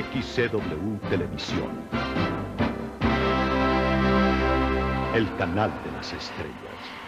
XCW Televisión. El canal de las estrellas.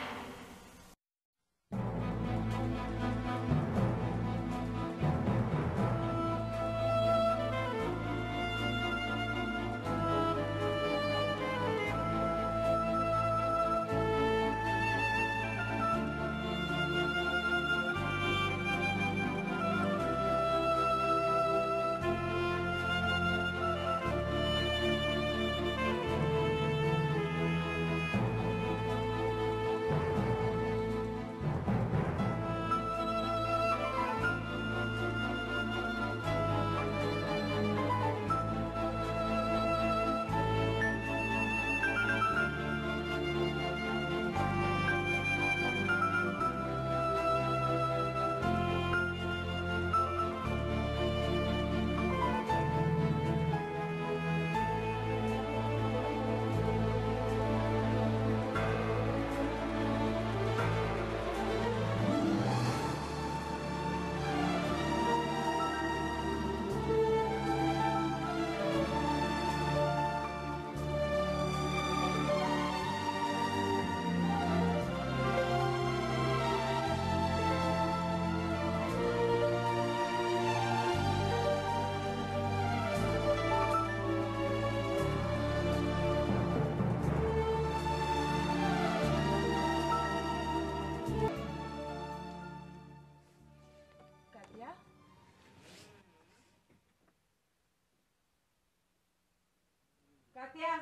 Katia.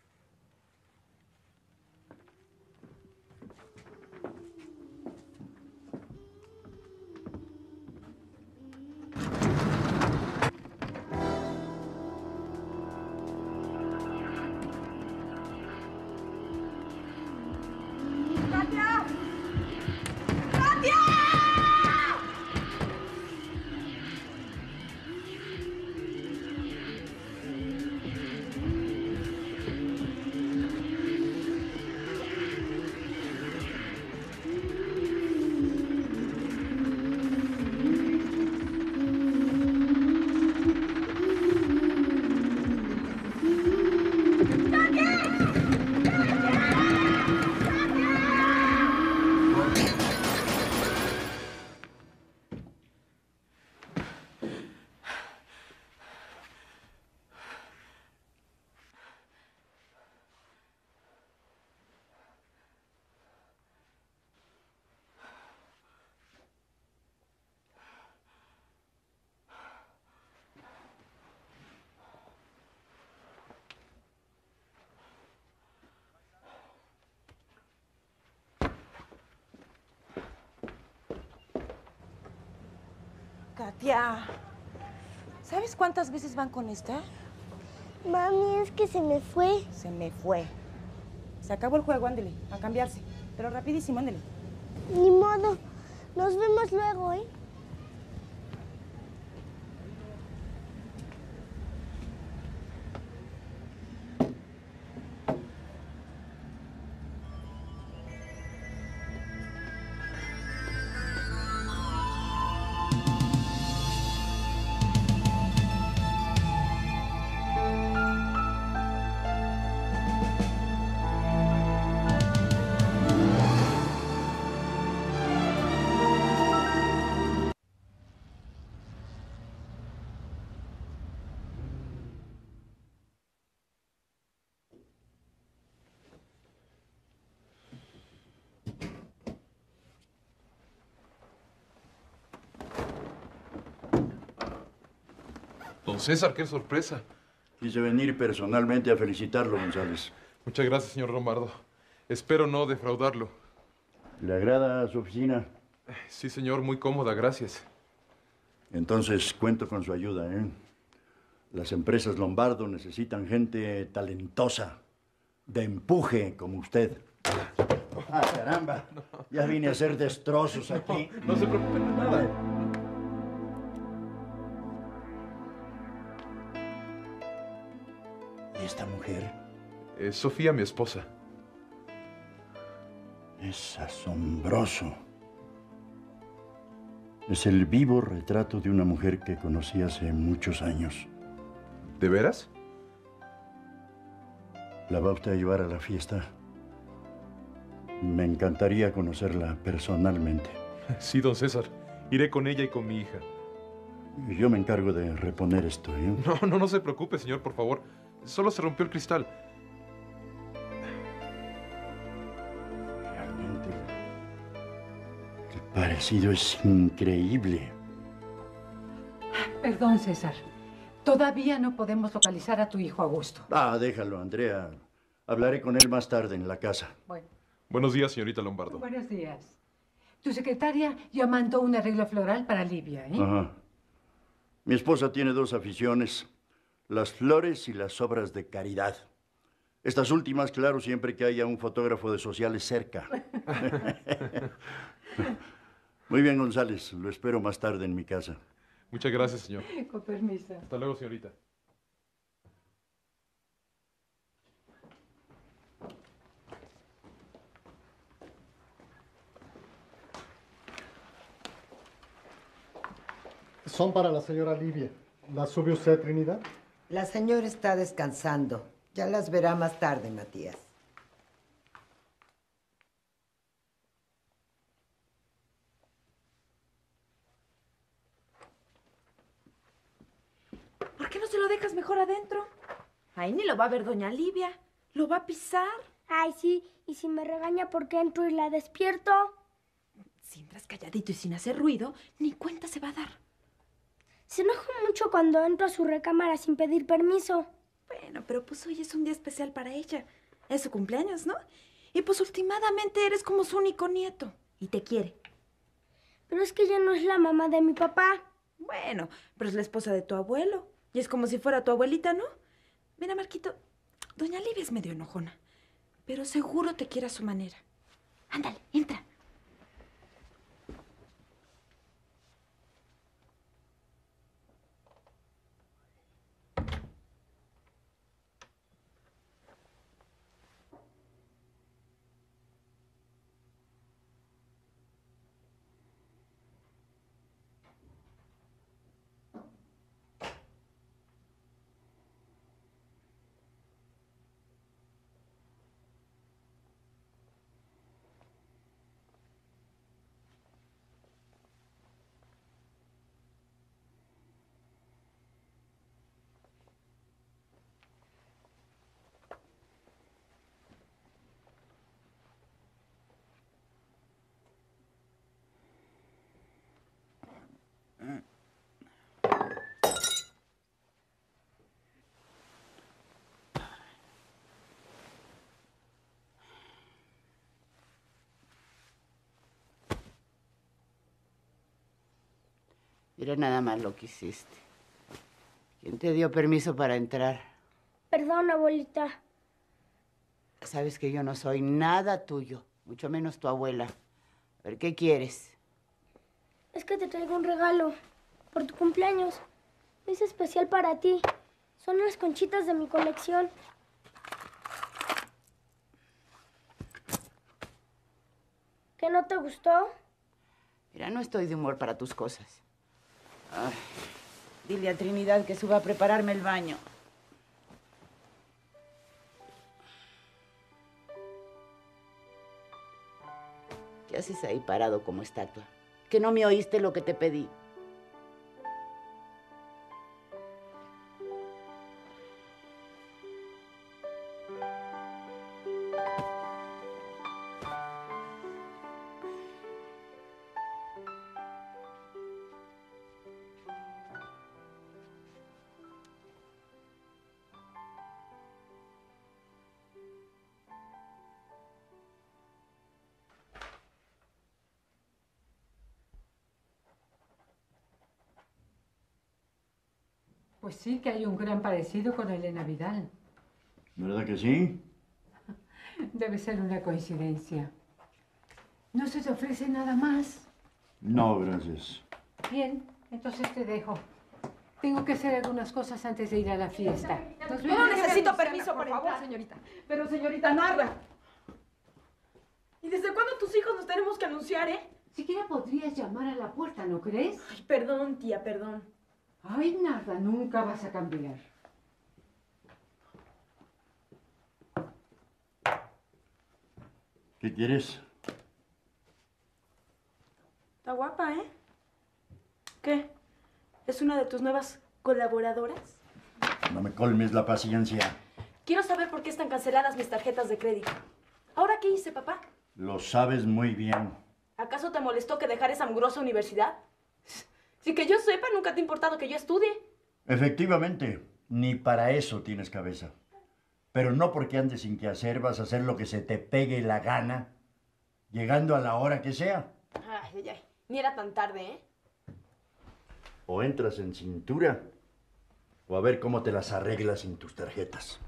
Katia. Katia. Katia, ¿sabes cuántas veces van con esta? Mami, es que se me fue. Se me fue. Se acabó el juego, ándele, a cambiarse. Pero rapidísimo, ándele. Ni modo. Nos vemos luego, ¿eh? Don César, qué sorpresa. Quise venir personalmente a felicitarlo, González. Muchas gracias, señor Lombardo. Espero no defraudarlo. ¿Le agrada su oficina? Sí, señor, muy cómoda, gracias. Entonces cuento con su ayuda, ¿eh? Las empresas Lombardo necesitan gente talentosa, de empuje como usted. ¡Ah, caramba! Ya vine a hacer destrozos aquí. No se preocupe de nada. ¿Y esta mujer? Es Sofía, mi esposa. Es asombroso. Es el vivo retrato de una mujer que conocí hace muchos años. ¿De veras? ¿La va usted a llevar a la fiesta? Me encantaría conocerla personalmente. Sí, don César. Iré con ella y con mi hija. Yo me encargo de reponer esto, ¿eh? No se preocupe, señor, por favor. Solo se rompió el cristal. Realmente, el parecido es increíble. Perdón, César. Todavía no podemos localizar a tu hijo Augusto. Déjalo, Andrea. Hablaré con él más tarde en la casa. Bueno, Buenos días, señorita Lombardo. buenos días. Tu secretaria ya mandó un arreglo floral para Livia, ¿eh? Ajá. Mi esposa tiene dos aficiones, las flores y las obras de caridad. Estas últimas, claro, siempre que haya un fotógrafo de sociales cerca. Muy bien, González. Lo espero más tarde en mi casa. Muchas gracias, señor. Con permiso. Hasta luego, señorita. Son para la señora Livia. ¿Las sube usted, Trinidad? La señora está descansando. Ya las verá más tarde, Matías. ¿Por qué no se lo dejas mejor adentro? Ahí ni lo va a ver doña Livia. Lo va a pisar. Ay, sí, y si me regaña porque entro y la despierto. Si entras calladito y sin hacer ruido, ni cuenta se va a dar. Se enoja mucho cuando entro a su recámara sin pedir permiso. Bueno, pero pues hoy es un día especial para ella. Es su cumpleaños, ¿no? Y pues últimamente eres como su único nieto. Y te quiere. Pero es que ella no es la mamá de mi papá. Bueno, pero es la esposa de tu abuelo. Y es como si fuera tu abuelita, ¿no? Mira, Marquito, doña Livia es medio enojona. Pero seguro te quiere a su manera. Ándale, entra. Mira nada más lo que hiciste. ¿Quién te dio permiso para entrar? Perdón, abuelita. Sabes que yo no soy nada tuyo, mucho menos tu abuela. A ver, ¿qué quieres? Es que te traigo un regalo por tu cumpleaños. Es especial para ti. Son las conchitas de mi colección. ¿Qué no te gustó? Mira, no estoy de humor para tus cosas. Ay, dile a Trinidad que suba a prepararme el baño. ¿Qué haces ahí parado como estatua? ¿Que no me oíste lo que te pedí? Pues sí que hay un gran parecido con Elena Vidal. ¿Verdad que sí? Debe ser una coincidencia. ¿No se te ofrece nada más? No, gracias. Bien, entonces te dejo. Tengo que hacer algunas cosas antes de ir a la fiesta. Nos Yo vemos. no necesito permiso, por favor, señorita. Pero, señorita, narra. ¿Y desde cuándo tus hijos nos tenemos que anunciar, Siquiera podrías llamar a la puerta, ¿no crees? Ay, perdón, tía, perdón. Ay, nada, nunca vas a cambiar. ¿Qué quieres? Está guapa, ¿eh? ¿Qué? ¿Es una de tus nuevas colaboradoras? No me colmes la paciencia. Quiero saber por qué están canceladas mis tarjetas de crédito. ¿Ahora qué hice, papá? Lo sabes muy bien. ¿Acaso te molestó que dejara esa mugrosa universidad? Sin que yo sepa, nunca te ha importado que yo estudie. Efectivamente, ni para eso tienes cabeza. Pero no porque andes sin qué hacer, vas a hacer lo que se te pegue la gana, llegando a la hora que sea. Ay. Ni era tan tarde, ¿eh? O entras en cintura, o a ver cómo te las arreglas sin tus tarjetas.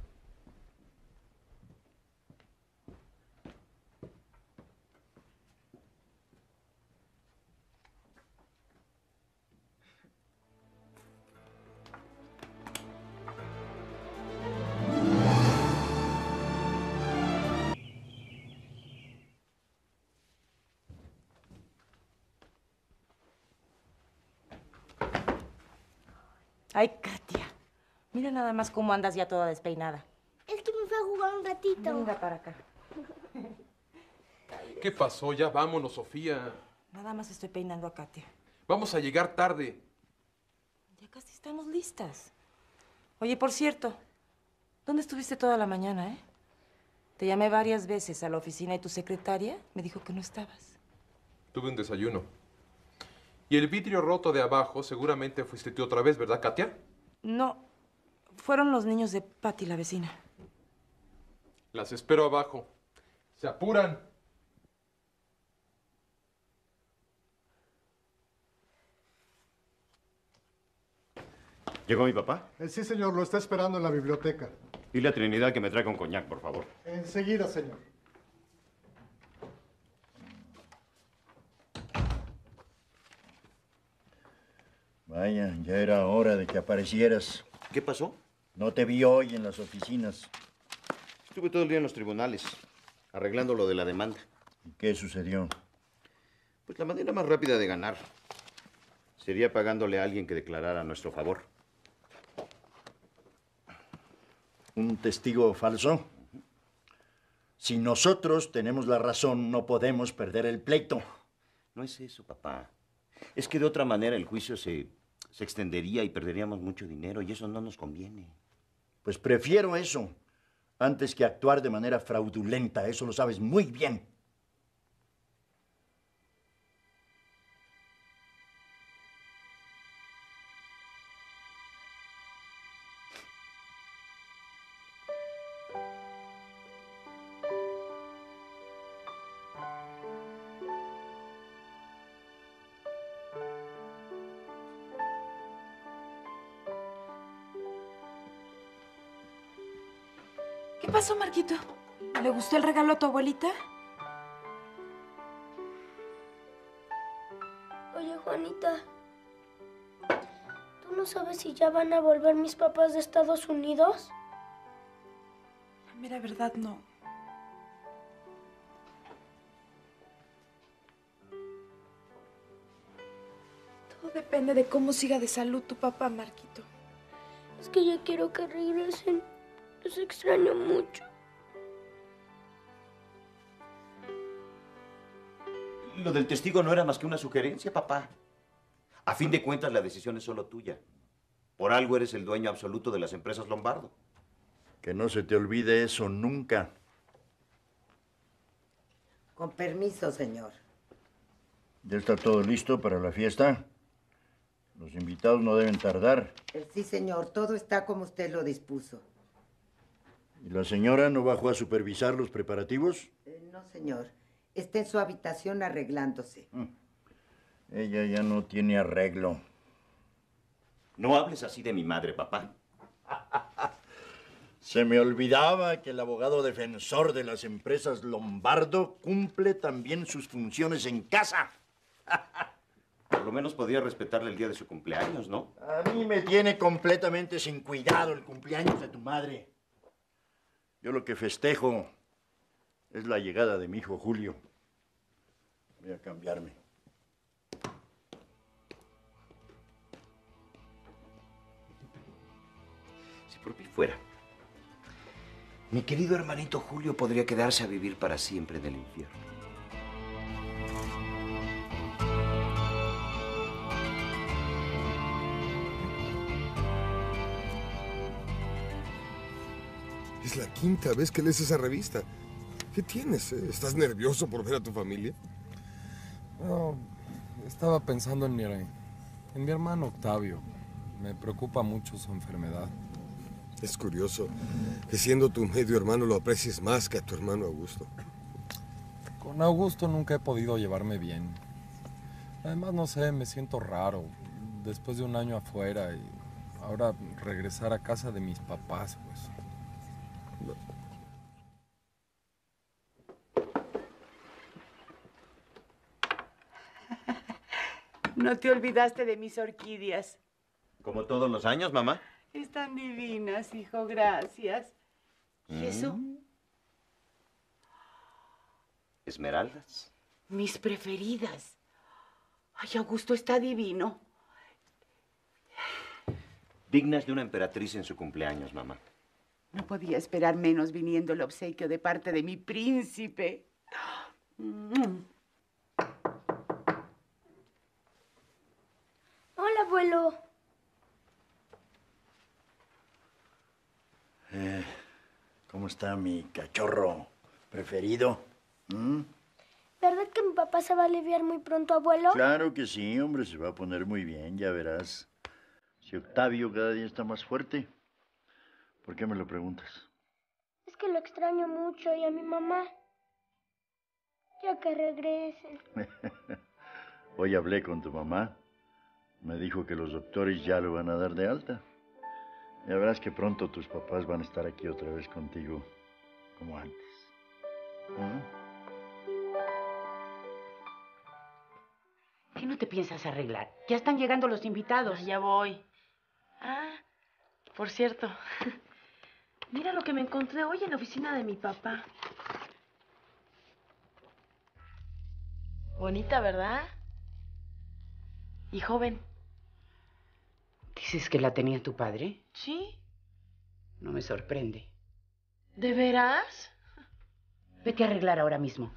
Ay, Katia. Mira nada más cómo andas ya toda despeinada. Es que me fui a jugar un ratito. Venga para acá. ¿Qué pasó? Ya vámonos, Sofía. Nada más estoy peinando a Katia. Vamos a llegar tarde. Ya casi estamos listas. Oye, por cierto, ¿dónde estuviste toda la mañana, eh? Te llamé varias veces a la oficina y tu secretaria me dijo que no estabas. Tuve un desayuno. Y el vidrio roto de abajo seguramente fuiste tú otra vez, ¿verdad, Katia? No, fueron los niños de Patty, la vecina. Las espero abajo. Se apuran. ¿Llegó mi papá? Sí, señor, lo está esperando en la biblioteca. Dile a Trinidad que me traiga un coñac, por favor. Enseguida, señor. Vaya, ya era hora de que aparecieras. ¿Qué pasó? No te vi hoy en las oficinas. Estuve todo el día en los tribunales, arreglando lo de la demanda. ¿Y qué sucedió? Pues la manera más rápida de ganar sería pagándole a alguien que declarara a nuestro favor. ¿Un testigo falso? Si nosotros tenemos la razón, no podemos perder el pleito. No es eso, papá. Es que de otra manera el juicio se extendería y perderíamos mucho dinero y eso no nos conviene. Pues prefiero eso antes que actuar de manera fraudulenta. Eso lo sabes muy bien. ¿Qué pasó, Marquito? ¿Le gustó el regalo a tu abuelita? Oye, Juanita, ¿tú no sabes si ya van a volver mis papás de Estados Unidos? La mera verdad, no. Todo depende de cómo siga de salud tu papá, Marquito. Es que ya quiero que regresen. Los extraño mucho. Lo del testigo no era más que una sugerencia, papá. A fin de cuentas, la decisión es solo tuya. Por algo eres el dueño absoluto de las empresas Lombardo. Que no se te olvide eso nunca. Con permiso, señor. ¿Ya está todo listo para la fiesta? Los invitados no deben tardar. Sí, señor, todo está como usted lo dispuso. ¿Y la señora no bajó a supervisar los preparativos? No, señor. Está en su habitación arreglándose. Ella ya no tiene arreglo. No hables así de mi madre, papá. Se me olvidaba que el abogado defensor de las empresas Lombardo cumple también sus funciones en casa. Por lo menos podía respetarle el día de su cumpleaños, ¿no? A mí me tiene completamente sin cuidado el cumpleaños de tu madre. Yo lo que festejo es la llegada de mi hijo Julio. Voy a cambiarme. Si por mí fuera, Mi querido hermanito Julio podría quedarse a vivir para siempre en el infierno. Es la quinta vez que lees esa revista. ¿Qué tienes? ¿Estás nervioso por ver a tu familia? No, estaba pensando en mi hermano Octavio. Me preocupa mucho su enfermedad. Es curioso que siendo tu medio hermano lo aprecies más que a tu hermano Augusto. Con Augusto nunca he podido llevarme bien. Además, no sé, me siento raro. Después de un año afuera y ahora regresar a casa de mis papás, pues. No te olvidaste de mis orquídeas. Como todos los años, mamá. Están divinas, hijo, gracias. ¿Y eso? Esmeraldas. Mis preferidas. Ay, Augusto está divino. Dignas de una emperatriz en su cumpleaños, mamá. No podía esperar menos viniendo el obsequio de parte de mi príncipe. Hola, abuelo. ¿Cómo está mi cachorro preferido? ¿Verdad que mi papá se va a aliviar muy pronto, abuelo? Claro que sí, hombre, se va a poner muy bien, ya verás. Si Octavio cada día está más fuerte, ¿por qué me lo preguntas? Es que lo extraño mucho y a mi mamá. Ya que regresen. Hoy hablé con tu mamá. Me dijo que los doctores ya lo van a dar de alta. Ya verás que pronto tus papás van a estar aquí otra vez contigo, como antes. ¿Qué no te piensas arreglar? Ya están llegando los invitados. Ya voy. Ah, por cierto, mira lo que me encontré hoy en la oficina de mi papá. Bonita, ¿verdad? Y joven. ¿Dices que la tenía tu padre? Sí. No me sorprende. ¿De veras? Vete a arreglar ahora mismo.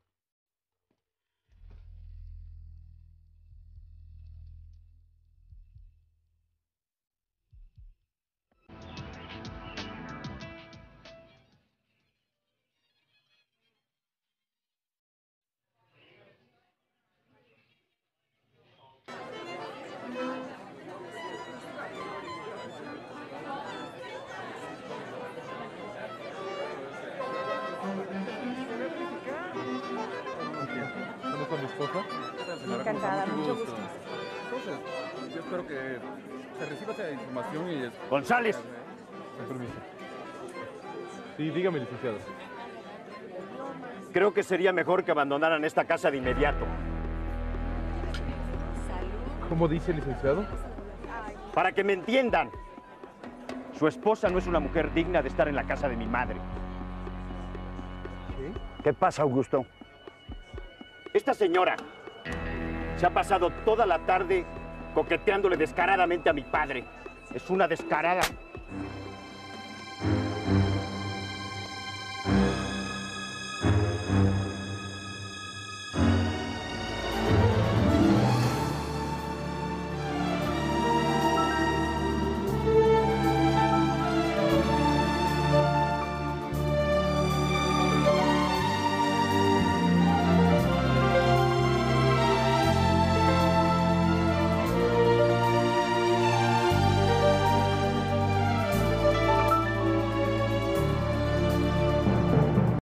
¿Conozco a mi esposa? Encantada, mucho gusto. Entonces, yo espero que se reciba esa información y... ¡González! Con permiso. Sí, dígame, licenciado. Creo que sería mejor que abandonaran esta casa de inmediato. ¿Cómo dice, licenciado? Para que me entiendan. Su esposa no es una mujer digna de estar en la casa de mi madre. ¿Qué pasa, Augusto? Esta señora se ha pasado toda la tarde coqueteándole descaradamente a mi padre. Es una descarada.